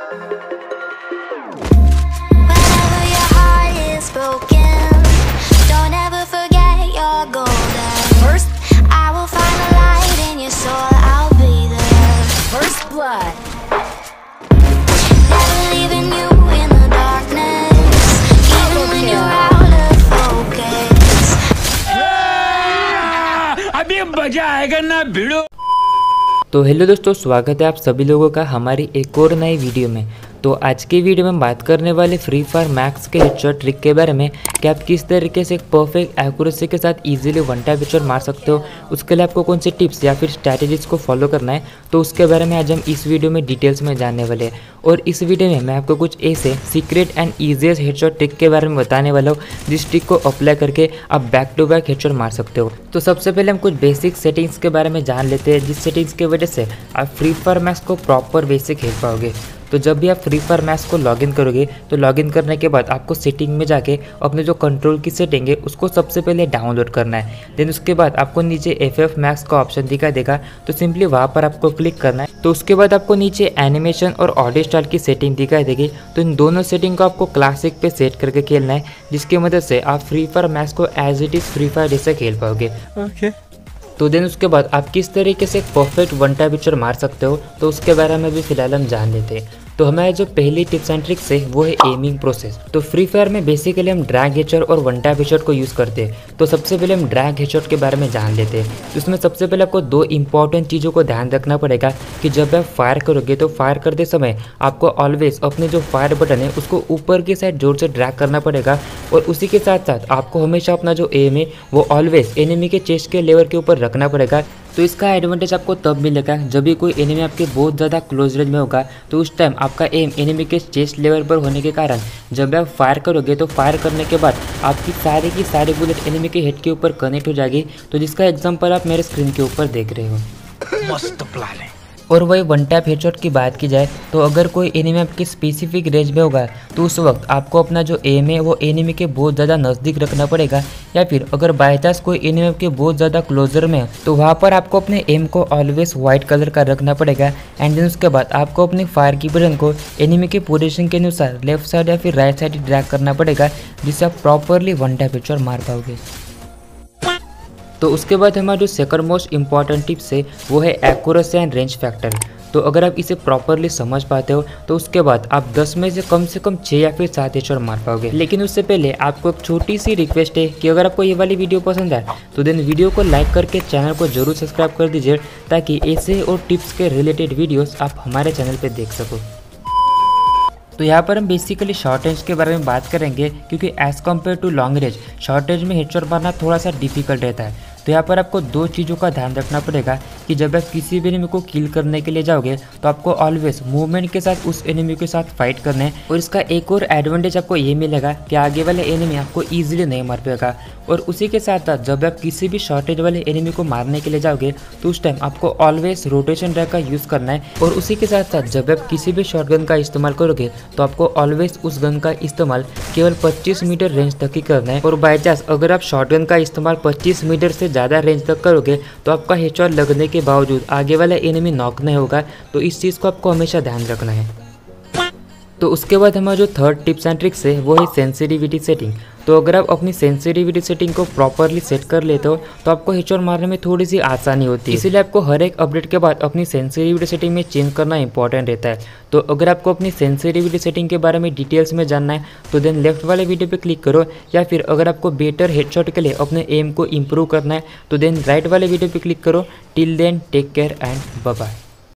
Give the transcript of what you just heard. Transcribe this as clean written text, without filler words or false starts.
Whenever your heart is broken, don't ever forget your golden. First, I will find the light in your soul. I'll be there. First blood. Never leaving you in the darkness, even when you're out of focus. अभी मजा आएगा ना भिड़ो। तो hello दोस्तों, स्वागत है आप सभी लोगों का हमारी एक और नई वीडियो में। तो आज की वीडियो में हम बात करने वाले फ्री फायर मैक्स के हेडशॉट ट्रिक के बारे में कि आप किस तरीके से एक परफेक्ट एक्यूरेसी के साथ इजीली वन टैप हेडशॉट मार सकते हो। उसके लिए आपको कौन से टिप्स या फिर स्ट्रैटेजीज को फॉलो करना है, तो उसके बारे में आज हम इस वीडियो में डिटेल्स में जानने वाले हैं। और इस वीडियो में मैं आपको कुछ ऐसे secret and easiest headshot trick के बारे में बताने वाला हूँ जिस ट्रिक को अप्लाई करके आप बैक टू बैक हेडशॉट मार सकते हो। तो सबसे पहले हम कुछ बेसिक सेटिंग्स के बारे में जान लेते हैं, जिस सेटिंग्स की वजह से आप फ्री फायर मैक्स को प्रॉपर वे से खेल पाओगे। तो जब भी आप फ्री फायर मैक्स को लॉगिन करोगे तो लॉगिन करने के बाद आपको सेटिंग में जाके अपने जो कंट्रोल की सेटिंग है उसको सबसे पहले डाउनलोड करना है। देन उसके बाद आपको नीचे FF मैक्स का ऑप्शन दिखाई देगा, तो सिंपली वहाँ पर आपको क्लिक करना है। तो उसके बाद आपको नीचे एनिमेशन और ऑडियो स्टाइल की सेटिंग दिखाई देगी, तो इन दोनों सेटिंग को आपको क्लासिक पे सेट करके खेलना है, जिसकी मदद से आप फ्री फायर मैक्स को as it is Free Fire जैसे खेल पाओगे। तो देन उसके बाद आप किस तरीके से एक परफेक्ट वन टैप हेडशॉट मार सकते हो, तो उसके बारे में भी फिलहाल हम जान लेते हैं। तो हमारे जो पहली टिप्स एंड ट्रिक्स है वो है एमिंग प्रोसेस। तो फ्री फायर में बेसिकली हम ड्रैग हेडशॉट और वन टैप हेडशॉट को यूज़ करते हैं। तो सबसे पहले हम ड्रैग हेडशॉट के बारे में जान लेते हैं। तो इसमें सबसे पहले आपको दो इंपॉर्टेंट चीज़ों को ध्यान रखना पड़ेगा कि जब आप फायर करोगे तो फायर करते समय आपको ऑलवेज अपने जो फायर बटन है उसको ऊपर की साइड जोर से ड्रैग करना पड़ेगा। और उसी के साथ साथ आपको हमेशा अपना जो एम है वो ऑलवेज एनिमी के चेस्ट के लेवल के ऊपर रखना पड़ेगा। तो इसका एडवांटेज आपको तब मिलेगा जब भी कोई एनिमी आपके बहुत ज़्यादा क्लोज रेंज में होगा, तो उस टाइम आपका एम एनिमी के चेस्ट लेवल पर होने के कारण जब आप फायर करोगे तो फायर करने के बाद आपकी सारी की सारी बुलेट एनिमी के हेड के ऊपर कनेक्ट हो जाएगी। तो जिसका एग्जांपल आप मेरे स्क्रीन के ऊपर देख रहे हो। मस्त प्लान है। और वही वन टैप हेडशॉट की बात की जाए तो अगर कोई एनिमी आपके स्पेसिफिक रेंज में होगा तो उस वक्त आपको अपना जो एम है वो एनिमी के बहुत ज़्यादा नज़दीक रखना पड़ेगा, या फिर अगर बाई चांस कोई एनिमी आपके बहुत ज़्यादा क्लोजर में है तो वहाँ पर आपको अपने एम को ऑलवेज वाइट कलर का रखना पड़ेगा। एंड देन उसके बाद आपको अपने फायर की बटन को एनिमी के पोजीशन के अनुसार लेफ्ट साइड या फिर राइट साइड ड्रैग करना पड़ेगा, जिससे आप प्रॉपरली वन टैप हेडशॉट मार पाओगे। तो उसके बाद हमारा जो सेकंड मोस्ट इंपॉर्टेंट टिप्स है वो है एक्यूरेसी एंड रेंज फैक्टर। तो अगर आप इसे प्रॉपरली समझ पाते हो तो उसके बाद आप 10 में से कम 6 या फिर 7 हेडशॉट मार पाओगे। लेकिन उससे पहले आपको एक छोटी सी रिक्वेस्ट है कि अगर आपको ये वाली वीडियो पसंद आए तो देन वीडियो को लाइक करके चैनल को जरूर सब्सक्राइब कर दीजिए, ताकि ऐसे और टिप्स के रिलेटेड वीडियोस आप हमारे चैनल पर देख सको। तो यहाँ पर हम बेसिकली शॉर्ट रेंज के बारे में बात करेंगे, क्योंकि as compare to long range short range में हेडशॉट मारना थोड़ा सा डिफिकल्ट रहता है। तो यहाँ पर आपको दो चीज़ों का ध्यान रखना पड़ेगा कि जब आप किसी भी एनिमी को किल करने के लिए जाओगे तो आपको ऑलवेज मूवमेंट के साथ उस एनिमी के साथ फाइट करना है। और इसका एक और एडवांटेज आपको ये मिलेगा कि आगे वाले एनिमी आपको ईजिली नहीं मार पाएगा। और उसी के साथ साथ जब आप किसी भी शॉर्टेज वाले एनिमी को मारने के लिए जाओगे तो उस टाइम आपको ऑलवेज रोटेशन ड्रैग का यूज़ करना है। और उसी के साथ साथ जब आप किसी भी शॉटगन का इस्तेमाल करोगे तो आपको ऑलवेज उस गन का इस्तेमाल केवल 25 मीटर रेंज तक ही करना है। और बाई चांस अगर आप शॉटगन का इस्तेमाल 25 मीटर से ज़्यादा रेंज तक करोगे तो आपका हेडशॉट लगने के बावजूद आगे वाला एनिमी नॉक नहीं होगा। तो इस चीज़ को आपको हमेशा ध्यान रखना है। तो उसके बाद हमारा जो थर्ड टिप्स एंड ट्रिक्स है वो है सेंसिटिविटी सेटिंग। तो अगर आप अपनी सेंसिटिविटी सेटिंग को प्रॉपरली सेट कर लेते हो तो आपको हेडशॉट मारने में थोड़ी सी आसानी होती है। इसीलिए आपको हर एक अपडेट के बाद अपनी सेंसिटिविटी सेटिंग में चेंज करना इंपॉर्टेंट रहता है। तो अगर आपको अपनी सेंसिटिविटी सेटिंग के बारे में डिटेल्स में जानना है तो देन लेफ्ट वाले वीडियो पे क्लिक करो, या फिर अगर आपको बेटर हेडशॉट के लिए अपने एम को इम्प्रूव करना है तो देन राइट वाले वीडियो पे क्लिक करो। Till then take care and bye bye.